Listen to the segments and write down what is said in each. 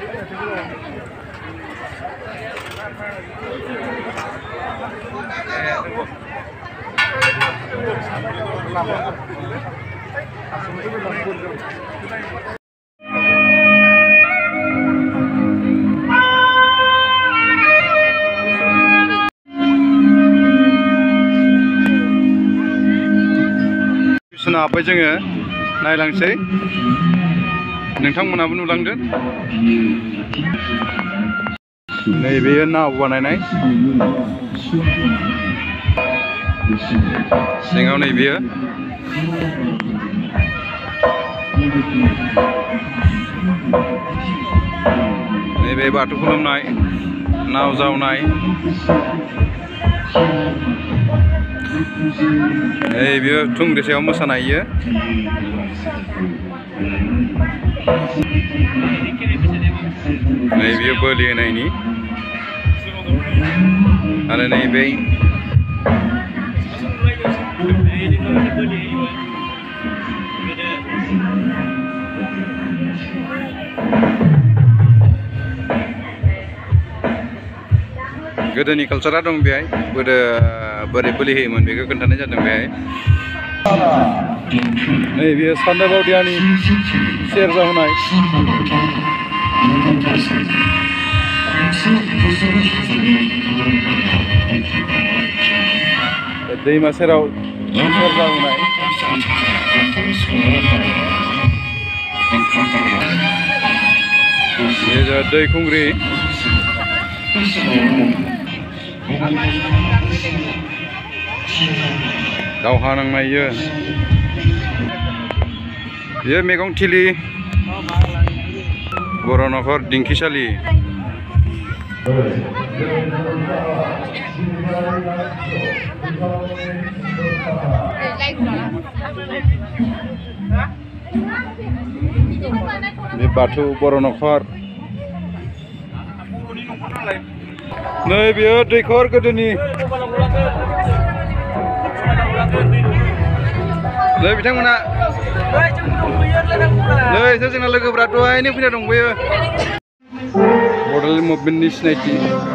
Apa जोङो नायलांसै नोंथांमोनाबो नुलांदो नैबे नाव बानायनाय सिङाव नैबे नैबे बाथौ खुलुमनाय नाव जावनाय बेयो थुंग्रि मोसानाय इयो नैबे बोलि होनायनि आरो नैबे गोदोनि कालचारा दं बेहाय गोदो बोरै बोलि होयोमोन बेखौ खोन्थानाय जादों बेहाय नैबे सान्दा बावदियानि सेरजा होनाय दैमा सेराव सेरजा होनाय दै खुंग्रि दावहा नांनाय बेयो मैगं थिलि बर' न'खर दिंखिसालि बे बाथौ बर' न'खर नै बेयो दैखर गोदोनि नै बिथांमोना नै जोंना लोगोफ्रा दहायनो फैना दंबोयो बड'लेण्ड मुभमेन्टनि सिनायथि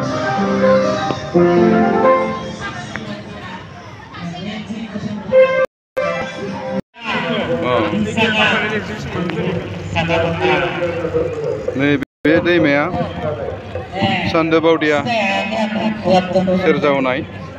नै बे दैमाया सान्दा बावदिया सेरजा होनाय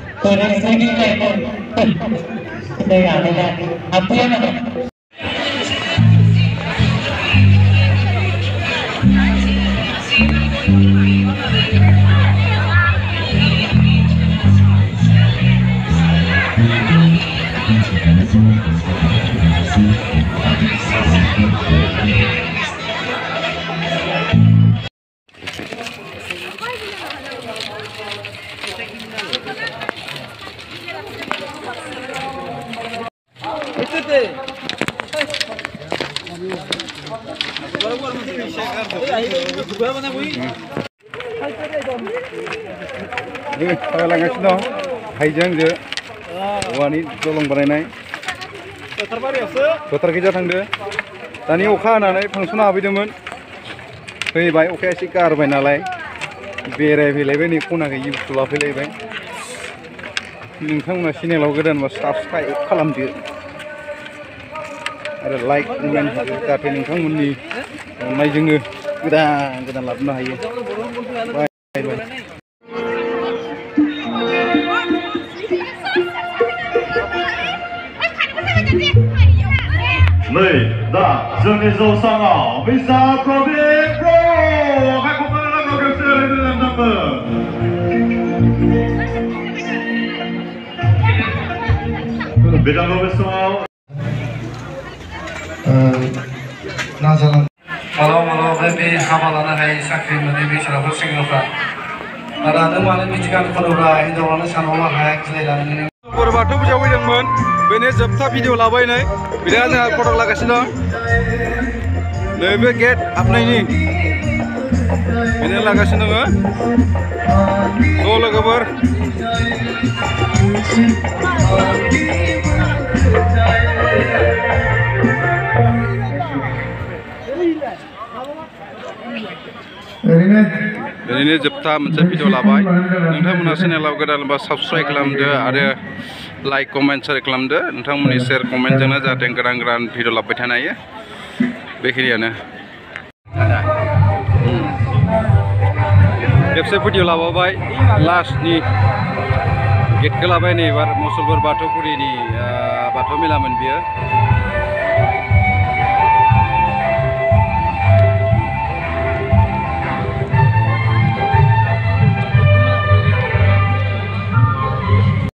लागासिनो दं हाइजेंजों औवानि दलं बानायनाय फोथार गेजेर थांदो दानि अखा हानानै फांसना हाबैदोंमोन फैबाय अखाया एसे गारबाय नालाय बेरायफैलायबाय नै खनाखै इउटुब लाफैलायबाय नोंथांमोना चेनेलाव गोदानबा साबस्क्राइब खालामदो आरो लाइक कमेन्ट होदो जाहाथे नोंथांमोननि अननायजोंनो गोदान गोदान लाबोनो हायो बाय बाय नै दा जोंनि जौसाङाव बिसा प्रबिन ब्र आखाइखौ नांगौ खेबसे ओरैनो बिदांगौ बे समाव मालाबा बे हाबा लानो हायै साख्रि मोनै बैसोराबो सेंग्राफ्रा दानो मानो मिथिगान खनोब्ला हिनजावानो सानबावनो हाया गिलायलाङो बर' बाथौ फुजायाव फैदोंमोन बेनो जोबथा भिडिअ लाबायनाय बिराद जोंहा फट' लागासिनो दं नैबे गेट हाबनायनि बेनो लागासिनो दङ ज' लोगोफोर ओरैनो जोबथा मोनसे भिडिअ लाबाय नोंथांमोना चेनेलाव गोदानबा साबस्क्राइब खालामदो आरो लाइक कमेन्ट शेयार खालामदो नोंथांमोननि शेयार कमेन्टजोंनो जाहाथे गोदान गोदान भिडिअ लाबोबाय थानो हायो बेखिनियानो खेबसे भिडिअ लाबावबाय लास्टनि गेटखौ लाबाय नै एबार मुसलपुर बाथौफुरिनि बाथौ मेलामोन बियो